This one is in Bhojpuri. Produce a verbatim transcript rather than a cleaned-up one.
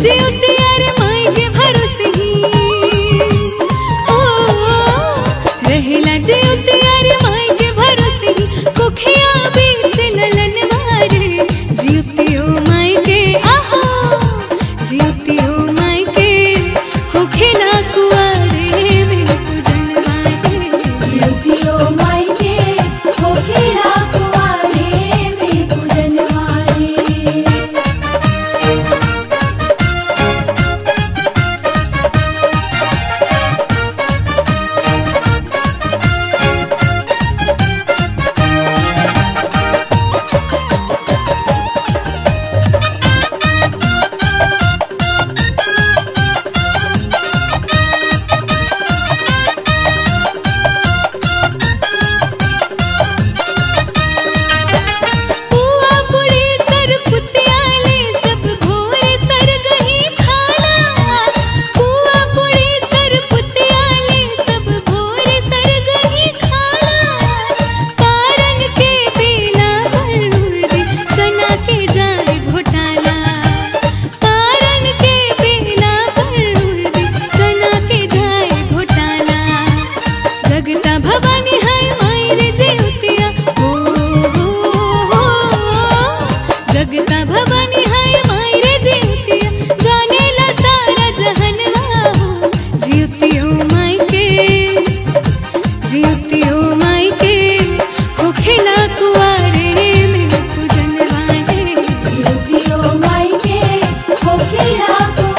जियुतिया रे माई के भरोसे ही, ओ रहेला जियुतिया रे माई के भरोसे ही, कुखिया बीच ललन मारे जियुतियो माई के, आहो जियुतियो माई के हो खेला कुआरे में पूजन वाले, जियुतियो माई के हो खेला कुआरे में पूजन वाले। पुआ पुड़ी सर पुतियाले सब भोरे सर गही खाला, पुआ पुड़ी सर पुतियाले सब भोरे सर गही खाला, पारन के बेला पर उड़दी चना के जाए घोटाला, पारन के बेला पर उड़दी चना के जाए घोटाला, जगता भवानी है माई रे जियुतिया, हो हो हो जगता भवानी है माई रे जियुतिया, जानेला सारा जहनवा हो जियुतियो माई के, जियुतियो माई के हो खेला कुआरे में पूजन वाले, जियुतियो माई के हो खेला